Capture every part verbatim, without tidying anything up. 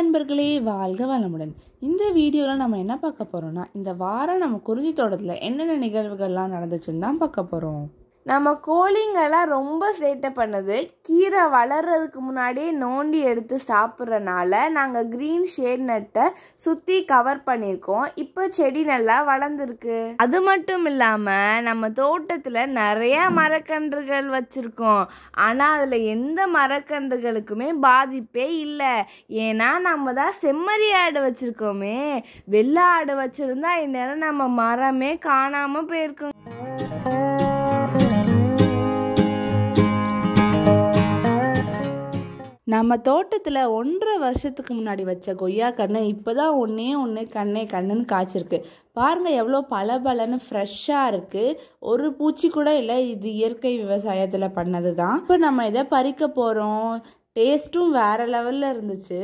நண்பர்களே, வாழ்க வளமுடன். இந்த வீடியோவில் நம்ம என்ன பார்க்க போகிறோம்னா, இந்த வாரம் நம்ம குருதி தோட்டத்தில் என்னென்ன நிகழ்வுகள்லாம் நடந்துச்சுன்னு தான் பார்க்க போகிறோம். நம்ம கோழிங்கெல்லாம் ரொம்ப சேட்டை பண்ணுது. கீரை வளர்றதுக்கு முன்னாடியே நோண்டி எடுத்து சாப்பிட்றனால நாங்கள் க்ரீன் ஷேட் நட்டை சுற்றி கவர் பண்ணியிருக்கோம். இப்போ செடி நல்லா வளர்ந்துருக்கு. அது மட்டும் இல்லாமல் நம்ம தோட்டத்தில் நிறையா மரக்கன்றுகள் வச்சுருக்கோம். ஆனால் அதில் எந்த மரக்கன்றுகளுக்குமே பாதிப்பே இல்லை. ஏன்னா நம்ம தான் செம்மறி ஆடு வச்சுருக்கோமே. வெள்ளை ஆடு வச்சுருந்தா இந்நேரம் நம்ம மரமே காணாமல் போயிருக்கோம். நம்ம தோட்டத்தில் ஒன்றரை வருஷத்துக்கு முன்னாடி வச்ச கொய்யா கண்ணை இப்போ தான் ஒன்றே ஒன்று கண்ணே கண்ணுன்னு காய்ச்சிருக்கு. பாருங்கள் எவ்வளோ பல பலன்னு ஃப்ரெஷ்ஷாக இருக்குது. ஒரு பூச்சி கூட இல்லை. இது இயற்கை விவசாயத்தில் பண்ணது தான். இப்போ நம்ம இதை பறிக்க போகிறோம். டேஸ்ட்டும் வேறு லெவலில் இருந்துச்சு.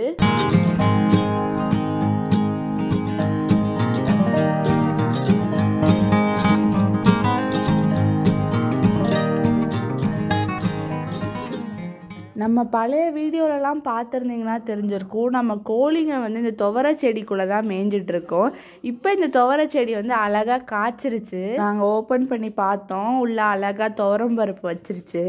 நம்ம பழைய வீடியோலலாம் பார்த்துருந்தீங்கன்னா தெரிஞ்சிருக்கும். நம்ம கோழிங்க வந்து இந்த துவரை செடிக்குள்ளே தான் மேய்ஞ்சிட்ருக்கோம். இப்போ இந்த துவரை செடி வந்து அழகாக காய்ச்சிருச்சு. நாங்கள் ஓப்பன் பண்ணி பார்த்தோம். உள்ள அழகாக துவரம் பருப்பு வச்சிருச்சு.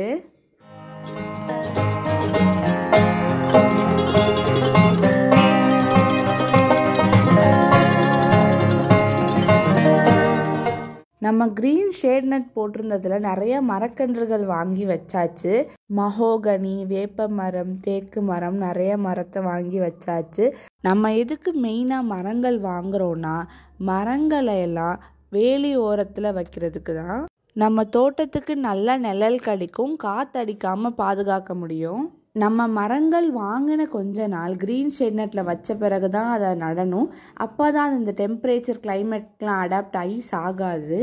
நம்ம க்ரீன் ஷேட் நட் போட்டிருந்ததில் நிறைய மரக்கன்றுகள் வாங்கி வச்சாச்சு. மஹோகனி, வேப்ப மரம், தேக்கு மரம், நிறைய மரத்தை வாங்கி வச்சாச்சு. நம்ம எதுக்கு மெயினாக மரங்கள் வாங்குறோன்னா, மரங்களை எல்லாம் வேலி ஓரத்தில் வைக்கிறதுக்கு தான். நம்ம தோட்டத்துக்கு நல்ல நிழல் கிடைக்கும், காற்றடிக்காமல் பாதுகாக்க முடியும். நம்ம மரங்கள் வாங்கின கொஞ்ச நாள் க்ரீன் ஷேட் நட்டில் வச்ச பிறகு தான் அதை நடணும். அப்போ தான் இந்த டெம்பரேச்சர் கிளைமேட்லாம் அடாப்ட் ஆகி சாகாது.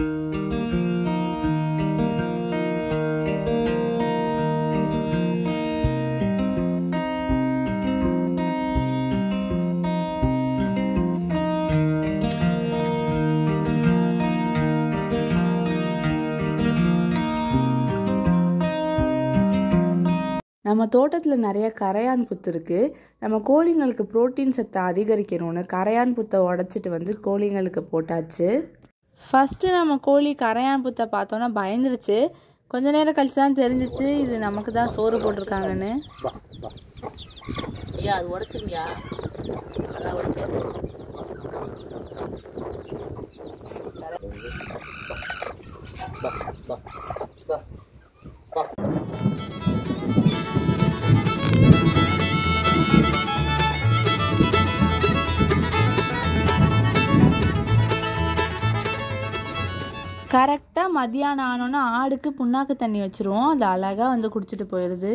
நம்ம தோட்டத்தில் நிறைய கரையான் புத்து இருக்குது. நம்ம கோழிங்களுக்கு புரோட்டீன் சத்தை அதிகரிக்கணும்னு கரையான் புத்தை உடச்சிட்டு வந்து கோழிங்களுக்கு போட்டாச்சு. ஃபஸ்ட்டு நம்ம கோழி கரையான் புத்தை பார்த்தோன்னா பயந்துருச்சு. கொஞ்ச நேரம் கழிச்சு தான் தெரிஞ்சிச்சு இது நமக்கு தான் சோறு போட்டிருக்காங்கன்னு. ஐயா அது உடச்சிருக்கியா? கரெக்டாக மதியானம் ஆனோன்னா ஆடுக்கு புண்ணாக்கு தண்ணி வச்சுருவோம். அது அழகாக வந்து குடிச்சிட்டு போயிடுது.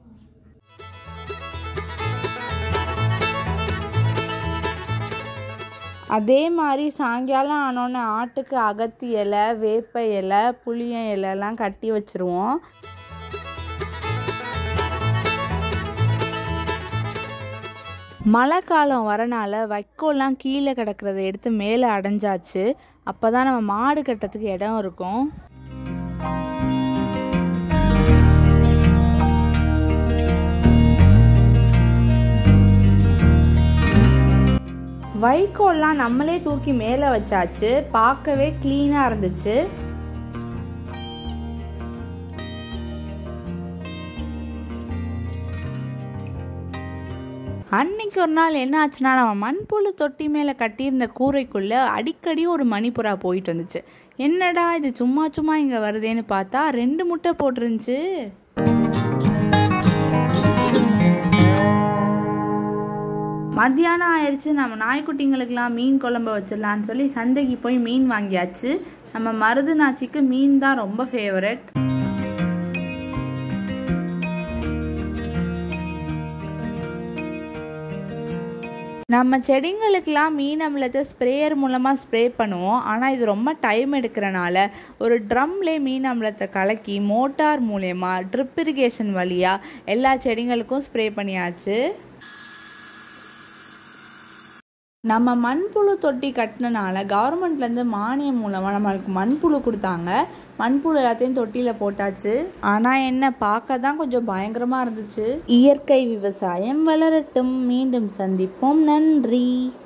அதே மாதிரி சாயங்காலம் ஆனோன்னு ஆட்டுக்கு அகத்தி இலை, வேப்ப இலை, புளிய இலைலாம் கட்டி வச்சுருவோம். மழை காலம் வரனால வைக்கோல்லாம் கீழே கிடக்கிறத எடுத்து மேலே அடைஞ்சாச்சு. அப்போ தான் நம்ம மாடு கட்டுறதுக்கு இடம் இருக்கும். வைக்கோல்லாம் நம்மளே தூக்கி மேலே வச்சாச்சு. பார்க்கவே க்ளீனாக இருந்துச்சு. அன்னைக்கு ஒரு நாள் என்ன ஆச்சுன்னா, நம்ம மண்புழு தொட்டி மேலே கட்டியிருந்த கூரைக்குள்ளே அடிக்கடி ஒரு மணிப்புறா போயிட்டு வந்துச்சு. என்னடா இது சும்மா சும்மா இங்கே வருதேன்னு பார்த்தா ரெண்டு முட்டை போட்டுருந்துச்சு. மத்தியானம் ஆயிடுச்சு. நம்ம நாய்க்குட்டிங்களுக்கெல்லாம் மீன் குழம்பு வச்சிடலான்னு சொல்லி சந்தைக்கு போய் மீன் வாங்கியாச்சு. நம்ம மருதுநாச்சிக்கு மீன் தான் ரொம்ப ஃபேவரட். நம்ம செடிங்களுக்கெல்லாம் மீன் அமிலத்தை ஸ்ப்ரேயர் மூலமாக ஸ்ப்ரே பண்ணுவோம். ஆனால் இது ரொம்ப டைம் எடுக்கிறனால ஒரு ட்ரம்லே மீன் அமிலத்தை கலக்கி மோட்டார் மூலயமா ட்ரிப் இரிகேஷன் வழியாக எல்லா செடிங்களுக்கும் ஸ்ப்ரே பண்ணியாச்சு. நம்ம மண்புழு தொட்டி கட்டினனால கவர்மெண்ட்லேருந்து மானியம் மூலமாக நம்மளுக்கு மண்புழு கொடுத்தாங்க. மண்புழு எல்லாத்தையும் தொட்டியில் போட்டாச்சு. ஆனால் என்ன பார்க்க தான் கொஞ்சம் பயங்கரமாக இருந்துச்சு. இயற்கை விவசாயம் வளரட்டும். மீண்டும் சந்திப்போம். நன்றி.